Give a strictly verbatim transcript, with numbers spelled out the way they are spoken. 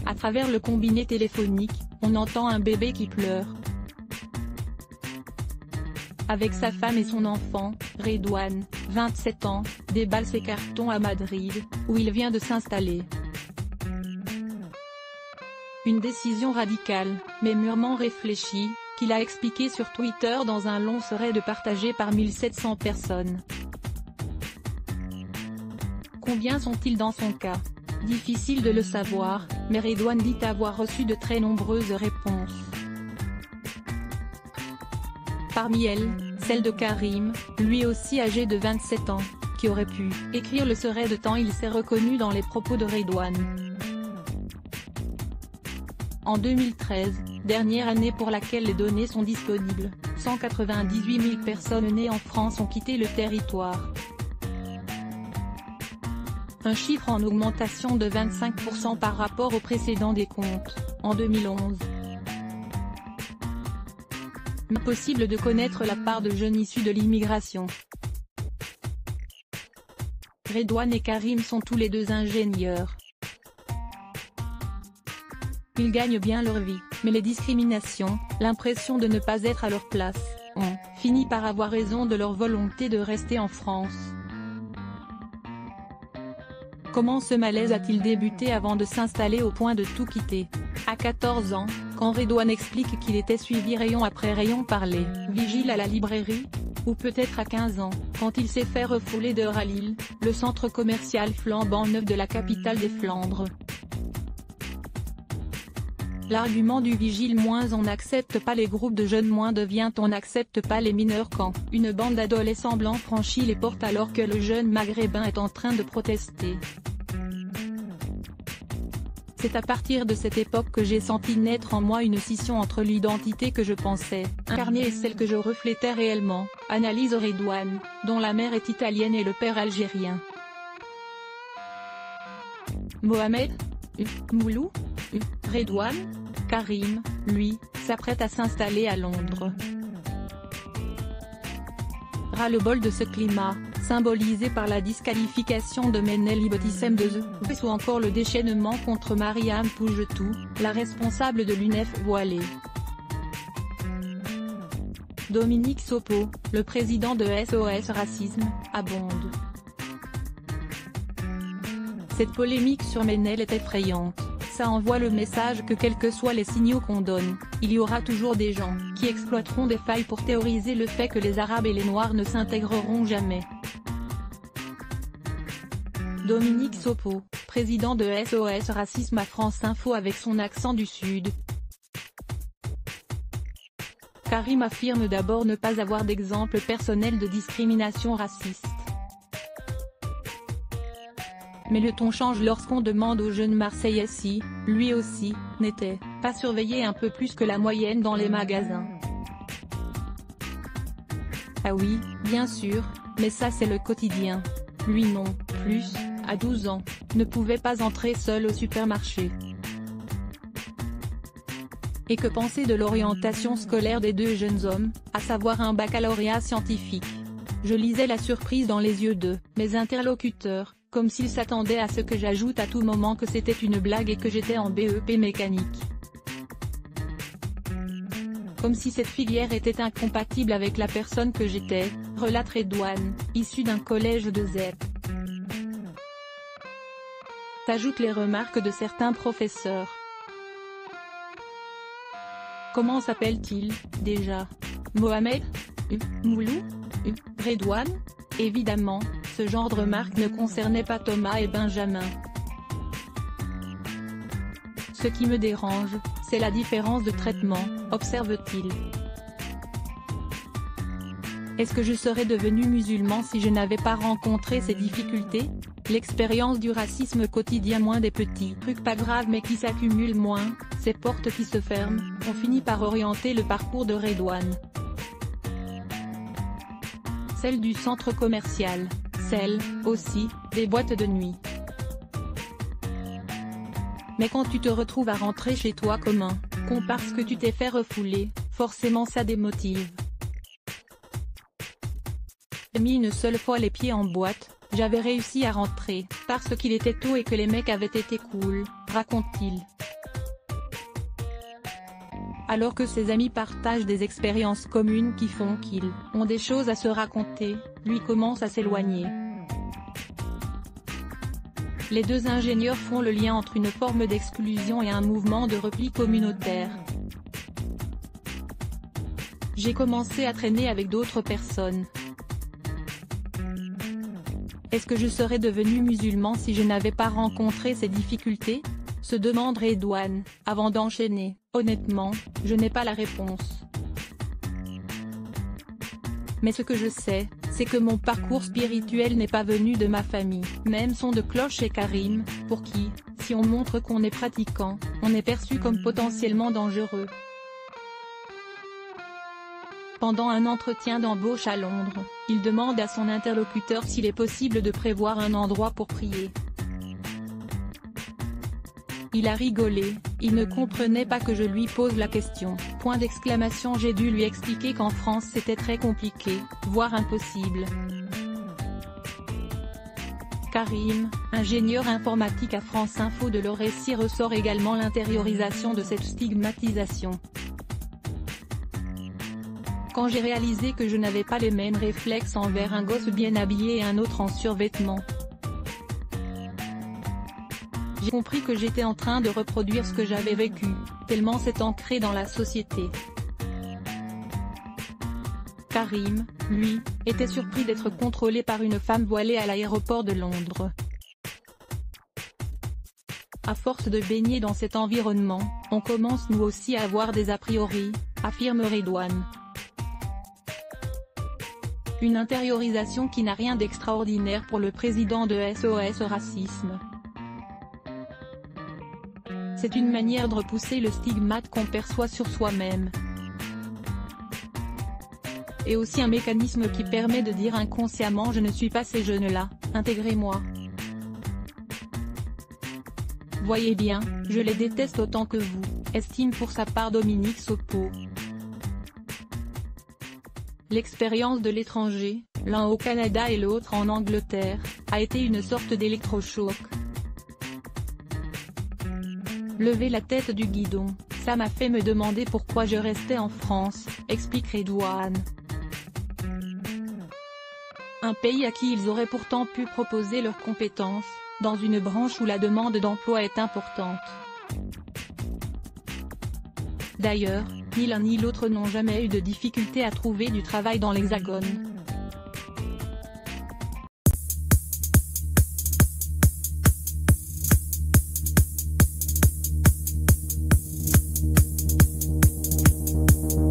À travers le combiné téléphonique, on entend un bébé qui pleure. Avec sa femme et son enfant, Redouane, vingt-sept ans, déballe ses cartons à Madrid, où il vient de s'installer. Une décision radicale, mais mûrement réfléchie, qu'il a expliqué sur Twitter dans un long thread partagé par mille sept cents personnes. Combien sont-ils dans son cas? Difficile de le savoir, mais Redouane dit avoir reçu de très nombreuses réponses. Parmi elles, celle de Karim, lui aussi âgé de vingt-sept ans, qui aurait pu écrire le thread tant il s'est reconnu dans les propos de Redouane. En deux mille treize, dernière année pour laquelle les données sont disponibles, cent quatre-vingt-dix-huit mille personnes nées en France ont quitté le territoire. Un chiffre en augmentation de vingt-cinq pour cent par rapport au précédent décompte, en deux mille onze. Impossible de connaître la part de jeunes issus de l'immigration. Redouane et Karim sont tous les deux ingénieurs. Ils gagnent bien leur vie, mais les discriminations, l'impression de ne pas être à leur place, ont fini par avoir raison de leur volonté de rester en France. Comment ce malaise a-t-il débuté avant de s'installer au point de tout quitter? À quatorze ans, quand Redouane explique qu'il était suivi rayon après rayon par les vigiles à la librairie? Ou peut-être à quinze ans, quand il s'est fait refouler d'heure à Lille, le centre commercial flambant neuf de la capitale des Flandres. L'argument du vigile moins on n'accepte pas les groupes de jeunes moins devient on n'accepte pas les mineurs quand une bande d'adolescents blancs franchit les portes alors que le jeune maghrébin est en train de protester. C'est à partir de cette époque que j'ai senti naître en moi une scission entre l'identité que je pensais incarner et celle que je reflétais réellement, analyse Redouane, dont la mère est italienne et le père algérien. Mohamed Moulou Redouane Karim, lui, s'apprête à s'installer à Londres. Ras-le-bol de ce climat, symbolisé par la disqualification de Menel Ibotissem de The ou encore le déchaînement contre Mariam Pougetou, la responsable de l'U N E F voilée. Dominique Sopo, le président de S O S Racisme, abonde. Cette polémique sur Menel est effrayante. Ça envoie le message que quels que soient les signaux qu'on donne, il y aura toujours des gens qui exploiteront des failles pour théoriser le fait que les Arabes et les Noirs ne s'intégreront jamais. Dominique Sopo, président de S O S Racisme à France Info avec son accent du Sud. Karim affirme d'abord ne pas avoir d'exemple personnel de discrimination raciste. Mais le ton change lorsqu'on demande au jeune Marseillais si, lui aussi, n'était pas surveillé un peu plus que la moyenne dans les magasins. Ah oui, bien sûr, mais ça c'est le quotidien. Lui non, plus, à douze ans, ne pouvait pas entrer seul au supermarché. Et que penser de l'orientation scolaire des deux jeunes hommes, à savoir un baccalauréat scientifique? Je lisais la surprise dans les yeux de mes interlocuteurs, comme s'ils s'attendaient à ce que j'ajoute à tout moment que c'était une blague et que j'étais en B E P mécanique. Comme si cette filière était incompatible avec la personne que j'étais, relate Redouane, issu d'un collège de Z E P. S'ajoutent les remarques de certains professeurs. Comment s'appelle-t-il, déjà? Mohamed Moulou Redouane? Évidemment, ce genre de remarque ne concernait pas Thomas et Benjamin. Ce qui me dérange, c'est la différence de traitement, observe-t-il. Est-ce que je serais devenu musulman si je n'avais pas rencontré ces difficultés? L'expérience du racisme quotidien, moins des petits trucs pas graves mais qui s'accumulent moins, ces portes qui se ferment, ont fini par orienter le parcours de Redouane. Celle du centre commercial, celle, aussi, des boîtes de nuit. Mais quand tu te retrouves à rentrer chez toi comme un con parce que tu t'es fait refouler, forcément ça démotive. J'ai mis une seule fois les pieds en boîte, j'avais réussi à rentrer, parce qu'il était tôt et que les mecs avaient été cool, raconte-t-il. alors que ses amis partagent des expériences communes qui font qu'ils ont des choses à se raconter, lui commence à s'éloigner. Les deux ingénieurs font le lien entre une forme d'exclusion et un mouvement de repli communautaire. J'ai commencé à traîner avec d'autres personnes. Est-ce que je serais devenu musulman si je n'avais pas rencontré ces difficultés ? Se demande Redouane, avant d'enchaîner. Honnêtement, je n'ai pas la réponse. Mais ce que je sais, c'est que mon parcours spirituel n'est pas venu de ma famille. Même son de cloche et Karim, pour qui, si on montre qu'on est pratiquant, on est perçu comme potentiellement dangereux. Pendant un entretien d'embauche à Londres, il demande à son interlocuteur s'il est possible de prévoir un endroit pour prier. Il a rigolé, il ne comprenait pas que je lui pose la question. Point d'exclamation. J'ai dû lui expliquer qu'en France c'était très compliqué, voire impossible. Karim, ingénieur informatique à France Info. De leur récit ressort également l'intériorisation de cette stigmatisation. Quand j'ai réalisé que je n'avais pas les mêmes réflexes envers un gosse bien habillé et un autre en survêtement, j'ai compris que j'étais en train de reproduire ce que j'avais vécu, tellement c'est ancré dans la société. Karim, lui, était surpris d'être contrôlé par une femme voilée à l'aéroport de Londres. À force de baigner dans cet environnement, on commence nous aussi à avoir des a priori, affirme Redouane. Une intériorisation qui n'a rien d'extraordinaire pour le président de S O S Racisme. C'est une manière de repousser le stigmate qu'on perçoit sur soi-même. Et aussi un mécanisme qui permet de dire inconsciemment je ne suis pas ces jeunes-là, intégrez-moi. Voyez bien, je les déteste autant que vous, estime pour sa part Dominique Sopo. L'expérience de l'étranger, l'un au Canada et l'autre en Angleterre, a été une sorte d'électrochoc. Lever la tête du guidon, ça m'a fait me demander pourquoi je restais en France, explique Redouane. Un pays à qui ils auraient pourtant pu proposer leurs compétences, dans une branche où la demande d'emploi est importante. D'ailleurs, ni l'un ni l'autre n'ont jamais eu de difficulté à trouver du travail dans l'Hexagone.